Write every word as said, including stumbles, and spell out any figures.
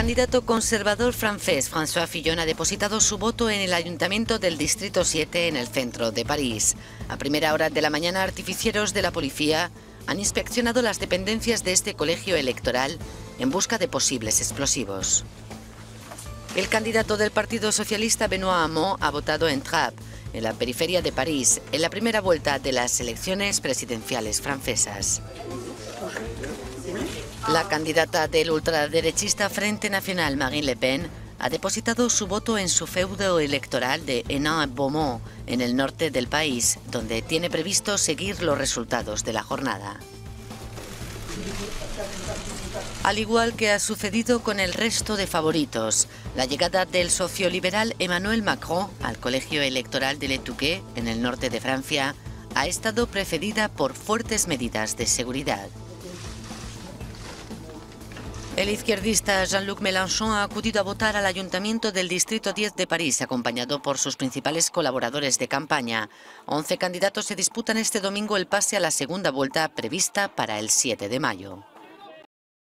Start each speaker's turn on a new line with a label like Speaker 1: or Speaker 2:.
Speaker 1: candidato conservador francés François Fillon ha depositado su voto en el Ayuntamiento del Distrito siete en el centro de París. A primera hora de la mañana, artificieros de la policía han inspeccionado las dependencias de este colegio electoral en busca de posibles explosivos. El candidato del Partido Socialista Benoît Hamon ha votado en Trappes, en la periferia de París, en la primera vuelta de las elecciones presidenciales francesas. La candidata del ultraderechista Frente Nacional, Marine Le Pen, ha depositado su voto en su feudo electoral de Hénin-Beaumont, en el norte del país, donde tiene previsto seguir los resultados de la jornada. Al igual que ha sucedido con el resto de favoritos, la llegada del socioliberal Emmanuel Macron al colegio electoral de Le Touquet, en el norte de Francia, ha estado precedida por fuertes medidas de seguridad. El izquierdista Jean-Luc Mélenchon ha acudido a votar al Ayuntamiento del Distrito diez de París, acompañado por sus principales colaboradores de campaña. Once candidatos se disputan este domingo el pase a la segunda vuelta prevista para el siete de mayo.